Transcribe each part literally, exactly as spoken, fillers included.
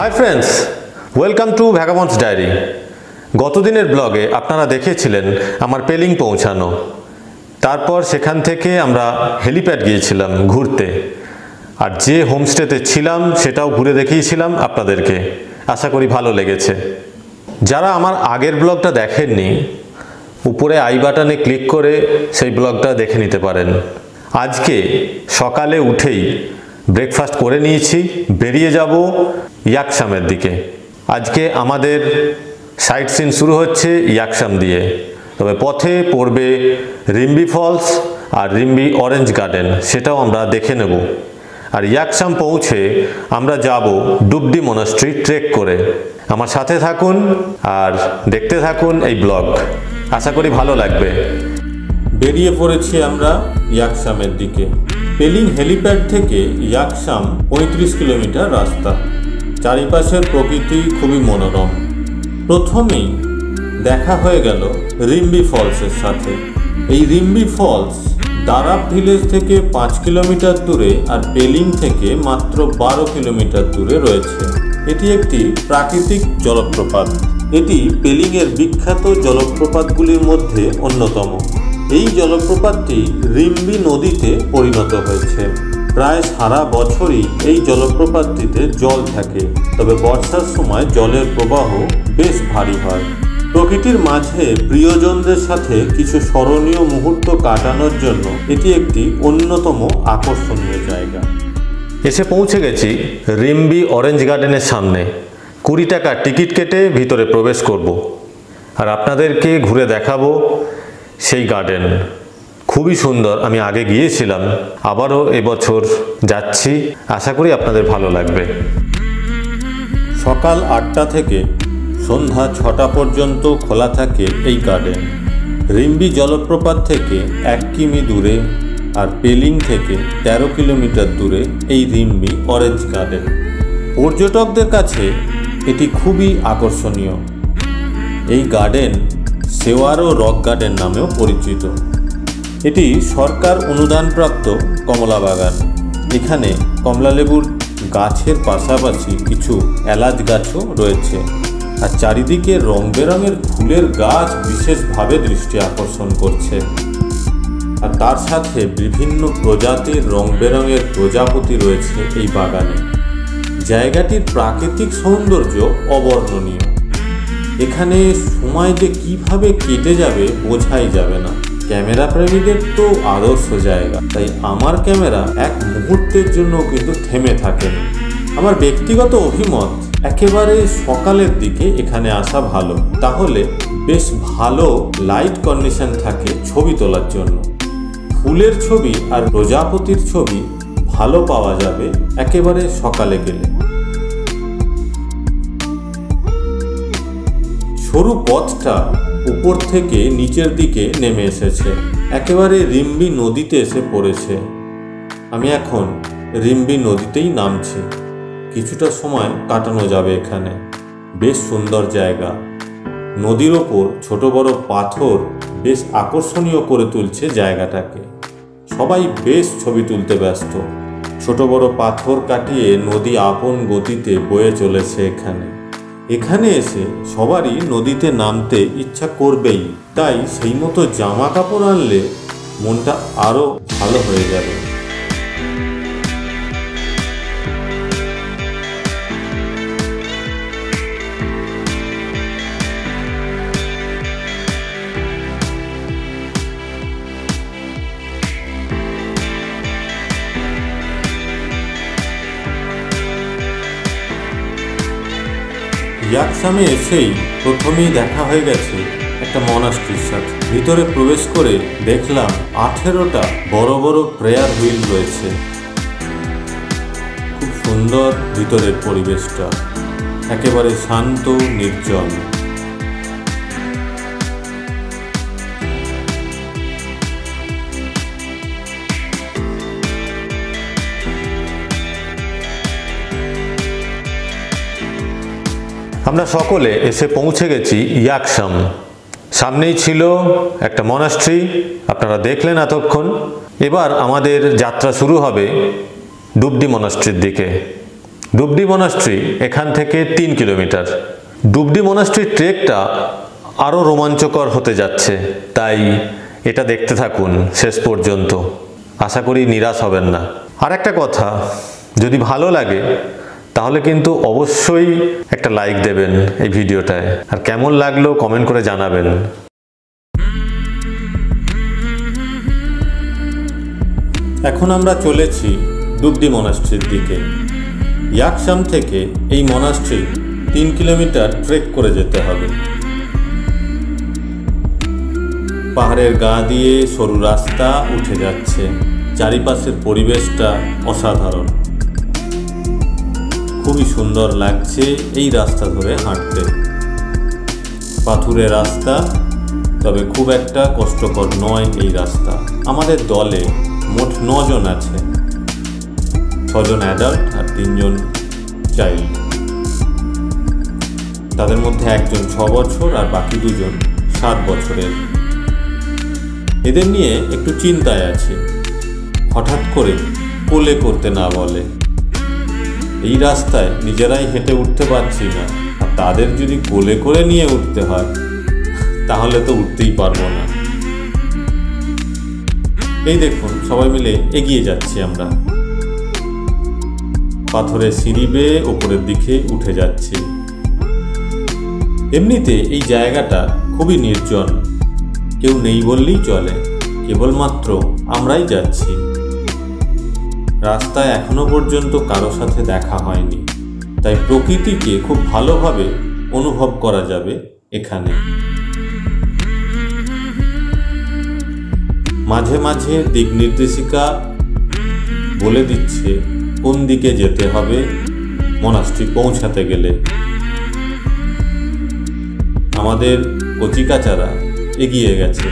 High friends welcome to vagabonds diary. गत दिनेर ब्लगे आपनारा देखेछिलेन आमार पेलिंग पौंछानो, तारपर सेखान थेके आमरा हेलिप्याड गियेछिलाम घुरते और जे होमस्टेते छिलाम सेटाओ घुरे देखिয়েছিলাম आपनादेरके। आशा करी भालो लेगेছে। যারা আমার আগের ব্লগটা দেখেননি উপরে আই বাটনে ক্লিক করে সেই ব্লগটা দেখে নিতে পারেন। আজকে সকালে উঠেই ব্রেকফাস্ট করে নিয়েছি, বেরিয়ে যাব ইয়াকসামের দিকে। আজকে আমাদের সাইট সিন শুরু হচ্ছে ইয়াকসাম দিয়ে, তবে পথে পড়বে রিম্বি ফলস আর রিম্বি অরেঞ্জ গার্ডেন, সেটাও আমরা দেখে নেব। আর ইয়াকসাম পৌঁছে আমরা যাব ডুবডি মনাস্ট্রি ট্রেক করে। আমার সাথে থাকুন আর দেখতে থাকুন এই ব্লগ, আশা করি ভালো লাগবে। বেরিয়ে পড়েছি আমরা ইয়াকসামের দিকে। পেলিং হেলিপ্যাড থেকে ইয়াকসাম পঁয়ত্রিশ কিলোমিটার রাস্তা। চারিপাশের প্রকৃতি খুবই মনোরম। প্রথমেই দেখা হয়ে গেল রিম্বি ফলসের সাথে। এই রিম্বি ফলস দারাপ ভিলেজ থেকে পাঁচ কিলোমিটার দূরে আর পেলিং থেকে মাত্র বারো কিলোমিটার দূরে রয়েছে। এটি একটি প্রাকৃতিক জলপ্রপাত। এটি পেলিংয়ের বিখ্যাত জলপ্রপাতগুলির মধ্যে অন্যতম। এই জলপ্রপাতটি রিম্বি নদীতে পরিণত হয়েছে। প্রায় সারা বছরই এই জলপ্রপাতটিতে জল থাকে, তবে বর্ষার সময় জলের প্রবাহ বেশ ভারী হয়। প্রকৃতির মাঝে প্রিয়জনদের সাথে কিছু স্মরণীয় মুহূর্ত কাটানোর জন্য এটি একটি অন্যতম আকর্ষণীয় জায়গা। এসে পৌঁছে গেছি রিম্বি অরেঞ্জ গার্ডেনের সামনে। কুড়ি টাকা টিকিট কেটে ভিতরে প্রবেশ করব আর আপনাদেরকে ঘুরে দেখাবো সেই গার্ডেন। খুবই সুন্দর, আমি আগে গিয়েছিলাম, আবারও এবছর যাচ্ছি, আশা করি আপনাদের ভালো লাগবে। সকাল আটটা থেকে সন্ধ্যা ছটা পর্যন্ত খোলা থাকে এই গার্ডেন। রিম্বি জলপ্রপাত থেকে এক কিমি দূরে আর পেলিং থেকে তেরো কিলোমিটার দূরে এই রিম্বি অরেঞ্জ গার্ডেন। পর্যটকদের কাছে এটি খুবই আকর্ষণীয়। এই গার্ডেন সেওয়ারো রক গার্ডেন নামেও পরিচিত। এটি সরকার অনুদানপ্রাপ্ত কমলা বাগান। এখানে কমলালেবুর গাছের পাশাপাশি কিছু এলাচ গাছও রয়েছে আর চারিদিকে রং বেরঙের ফুলের গাছ বিশেষভাবে দৃষ্টি আকর্ষণ করছে। আর তার সাথে বিভিন্ন প্রজাতির রং বেরঙের প্রজাপতি রয়েছে এই বাগানে। জায়গাটির প্রাকৃতিক সৌন্দর্য অবর্ণনীয়। এখানে সময় যে কিভাবে কেটে যাবে বোঝাই যাবে না। ক্যামেরা প্রেমীদের তো আদর্শ জায়গা, তাই আমার ক্যামেরা এক মুহূর্তের জন্য কিন্তু থেমে থাকেনি। আমার ব্যক্তিগত অভিমত, একেবারে সকালের দিকে এখানে আসা ভালো, তাহলে বেশ ভালো লাইট কন্ডিশন থাকে ছবি তোলার জন্য। ফুলের ছবি আর প্রজাপতির ছবি ভালো পাওয়া যাবে একেবারে সকালে গেলে। সরু পথটা উপর থেকে নিচের দিকে নেমে এসেছে, একেবারে রিম্বি নদীতে এসে পড়েছে। আমি এখন রিম্বি নদীতেই নামছি। কিছুটা সময় কাটানো যাবে এখানে। বেশ সুন্দর জায়গা। নদীর ওপর ছোট বড় পাথর বেশ আকর্ষণীয় করে তুলছে জায়গাটাকে। সবাই বেশ ছবি তুলতে ব্যস্ত। ছোট বড় পাথর কাটিয়ে নদী আপন গতিতে বয়ে চলেছে এখানে। এখানে এসে সবারই নদীতে নামতে ইচ্ছা করবেই, তাই সেই মতো জামা কাপড় আনলে মনটা আরো ভালো হয়ে যাবে। ইয়াকসামে এসেই প্রথমেই দেখা হয়ে গেছে একটা মনাস্ট্রির সাথে। ভিতরে প্রবেশ করে দেখলাম আঠেরোটা বড় বড় প্রেয়ার হুইল রয়েছে। খুব সুন্দর ভিতরের পরিবেশটা, একেবারে শান্ত নির্জন। আমরা সকলে এসে পৌঁছে গেছি ইয়াকসাম। সামনেই ছিল একটা মনাস্ট্রি, আপনারা দেখলেন এতক্ষণ। এবার আমাদের যাত্রা শুরু হবে ডুবডি মনাস্ট্রির দিকে। ডুবডি মনাস্ট্রি এখান থেকে তিন কিলোমিটার। ডুবডি মনাস্ট্রির ট্রেকটা আরও রোমাঞ্চকর হতে যাচ্ছে, তাই এটা দেখতে থাকুন শেষ পর্যন্ত। আশা করি নিরাশ হবেন না। আর একটা কথা, যদি ভালো লাগে তাহলে কিন্তু অবশ্যই একটা লাইক দেবেন এই ভিডিওটায়, আর কেমন লাগলো কমেন্ট করে জানাবেন। এখন আমরা চলেছি ডুবডি মনাস্ট্রির দিকে। ইয়াকসাম থেকে এই মনাস্ট্রি তিন কিলোমিটার ট্রেক করে যেতে হবে। পাহাড়ের গা দিয়ে সরু রাস্তা উঠে যাচ্ছে, চারিপাশের পরিবেশটা অসাধারণ। খুবই সুন্দর লাগছে এই রাস্তা ধরে হাঁটতে। পাথুরে রাস্তা, তবে খুব একটা কষ্টকর নয় এই রাস্তা। আমাদের দলে মোট নজন আছে, ছজন অ্যাডাল্ট আর তিনজন চাইল্ড। তাদের মধ্যে একজন ছ বছর আর বাকি দুজন সাত বছরের। এদের নিয়ে একটু চিন্তায় আছি, হঠাৎ করে কোলে করতে না বলে। এই রাস্তায় নিজেরাই হেঁটে উঠতে পারছি না, আর তাদের যদি কোলে করে নিয়ে উঠতে হয় তাহলে তো উঠতেই পারবো না। এই দেখুন, সবাই মিলে এগিয়ে যাচ্ছি আমরা। পাথরের সিঁড়ি বেয়ে ওপরের দিকে উঠে যাচ্ছি। এমনিতে এই জায়গাটা খুবই নির্জন, কেউ নেই বললেই চলে, কেবলমাত্র আমরাই যাচ্ছি। রাস্তায় এখনো পর্যন্ত কারো সাথে দেখা হয়নি, তাই প্রকৃতিকে খুব ভালোভাবে অনুভব করা যাবে এখানে। মাঝে মাঝে দিক নির্দেশিকা বলে দিচ্ছে কোন দিকে যেতে হবে মনাস্ট্রি পৌঁছাতে গেলে। আমাদের কচিকাচারা এগিয়ে গেছে,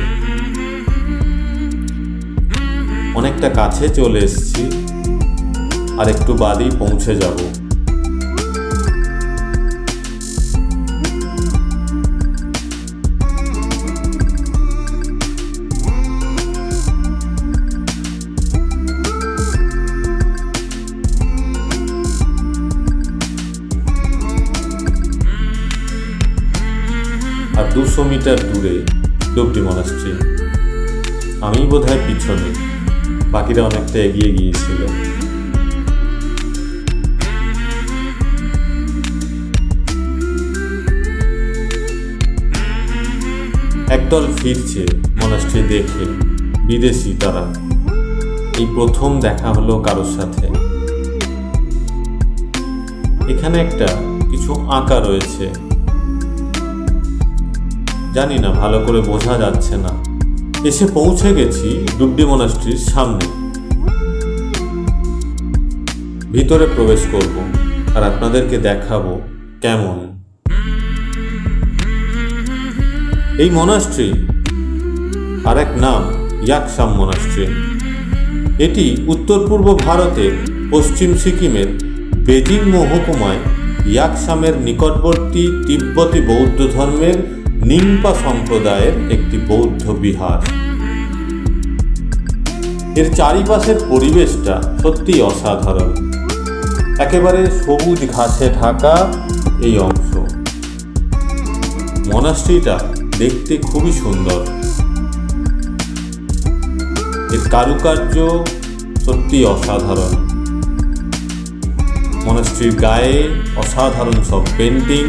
অনেকটা কাছে চলে এসেছি, আর একটু বাদেই পৌঁছে যাব। আর দুশো মিটার দূরে ডুবডি মনাস্ট্রি। আমি বোধহয় পিছনে, বাকিরা অনেকটা এগিয়ে গিয়েছিল। একদল ফিরছে মনাস্ট্রি দেখে, বিদেশি তারা। এই প্রথম দেখা হলো কারোর সাথে। এখানে একটা কিছু আঁকা রয়েছে, জানি না, ভালো করে বোঝা যাচ্ছে না। এসে পৌঁছে গেছি ডুবডি মনাস্ট্রির সামনে। ভিতরে প্রবেশ করব আর আপনাদেরকে দেখাবো কেমন। এই মনাস্ট্রি আর এক নাম ইয়াকসাম মনাস্ট্রি। এটি উত্তর পূর্ব ভারতের পশ্চিম সিকিমের গেজিং মহকুমায় ইয়াকসামের নিকটবর্তী তিব্বতী বৌদ্ধ ধর্মের নিংপা সম্প্রদায়ের একটি বৌদ্ধ বিহার। এর চারিপাশের পরিবেশটা সত্যি অসাধারণ। একেবারে সবুজ ঘাসে ঢাকা এই অংশ। মনাস্ট্রিটা দেখতে খুবই সুন্দর। এর কারুকার্য সত্যি অসাধারণ। মনাস্ট্রির গায়ে অসাধারণ সব পেন্টিং,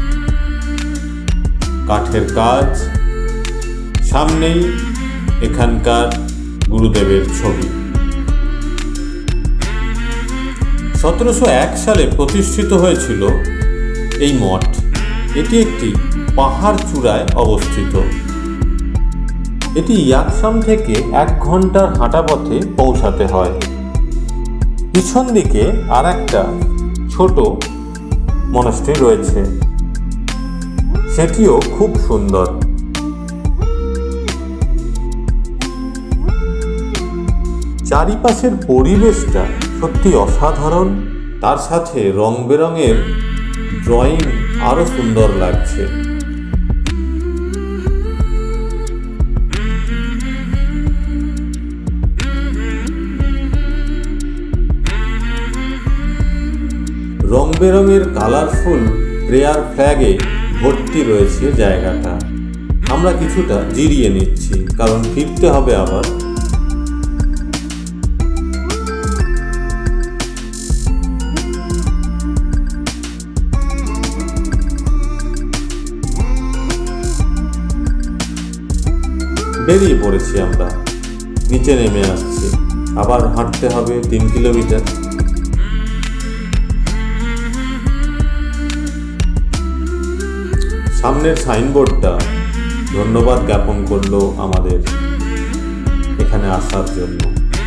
কাঠের কাজ। সামনেই এখানকার গুরুদেবের ছবি। সতেরোশো এক সালে প্রতিষ্ঠিত হয়েছিল এই মঠ। এটি একটি পাহাড় চূড়ায় অবস্থিত। এটি ইয়াকসাম থেকে এক ঘন্টার হাঁটা পথে পৌঁছাতে হয়। পিছন দিকে আর একটা ছোট মনাস্ট্রি রয়েছে, সেটিও খুব সুন্দর। চারিপাশের পরিবেশটা সত্যি অসাধারণ। তার সাথে রং বেরঙের ড্রয়িং আরো সুন্দর লাগছে। রং বেরঙের কালারফুল প্রেয়ার ফ্ল্যাগে ভর্তি রয়েছে জায়গাটা। আমরা কিছুটা জিরিয়ে নিচ্ছি, কারণ ফিরতে হবে আবার। বেরিয়ে পড়েছি আমরা, নিচে নেমে আসছি, আবার হাঁটতে হবে তিন কিলোমিটার। সামনের সাইনবোর্ডটা ধন্যবাদ জ্ঞাপন করলো আমাদের এখানে আসার জন্য।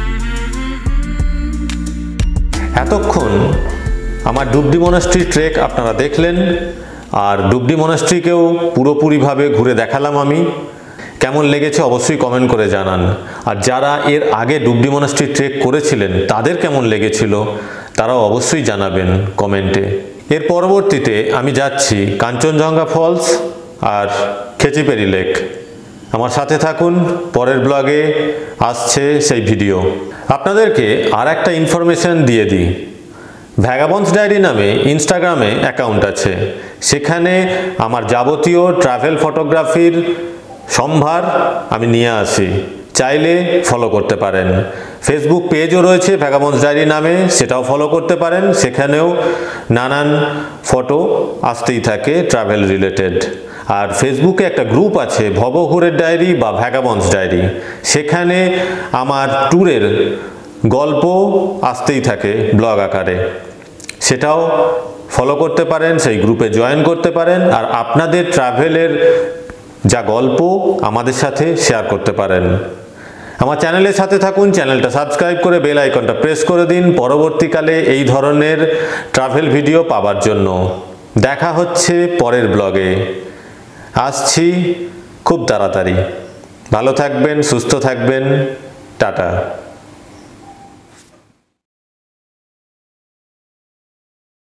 এতক্ষণ আমার ডুবডি মনাস্ট্রি ট্রেক আপনারা দেখলেন, আর ডুবডি মনাস্ট্রিকেও পুরোপুরিভাবে ঘুরে দেখালাম আমি। কেমন লেগেছে অবশ্যই কমেন্ট করে জানান। আর যারা এর আগে ডুবডি মনাস্ট্রি ট্রেক করেছিলেন তাদের কেমন লেগেছিল তারাও অবশ্যই জানাবেন কমেন্টে। এর পরবর্তীতে আমি যাচ্ছি কাঞ্চনজঙ্ঘা ফলস আর খেচিপেরি লেক। আমার সাথে থাকুন, পরের ব্লগে আসছে সেই ভিডিও। আপনাদেরকে আর একটা ইনফরমেশন দিয়ে দিই, ভ্যাগাবন্ডস ডায়েরি নামে ইনস্টাগ্রামে অ্যাকাউন্ট আছে। সেখানে আমার যাবতীয় ট্রাভেল ফটোগ্রাফির সম্ভার আমি নিয়ে আসি, চাইলে ফলো করতে পারেন। ফেসবুক পেজও রয়েছে ভ্যাগাবন্ডস ডায়েরি নামে, সেটাও ফলো করতে পারেন। সেখানেও নানান ফটো আসতেই থাকে ট্রাভেল রিলেটেড। আর ফেসবুকে একটা গ্রুপ আছে ভবঘুরের ডায়েরি বা ভ্যাগাবন্ডস ডায়েরি, সেখানে আমার ট্যুরের গল্প আসতেই থাকে ব্লগ আকারে, সেটাও ফলো করতে পারেন, সেই গ্রুপে জয়েন করতে পারেন। আর আপনাদের ট্রাভেলের যা গল্প আমাদের সাথে শেয়ার করতে পারেন। আমার চ্যানেলের সাথে থাকুন, চ্যানেলটা সাবস্ক্রাইব করে বেল আইকনটা প্রেস করে দিন পরবর্তীকালে এই ধরনের ট্রাভেল ভিডিও পাওয়ার জন্য। দেখা হচ্ছে পরের ব্লগে, আসছি খুব তাড়াতাড়ি। ভালো থাকবেন, সুস্থ থাকবেন, টাটা।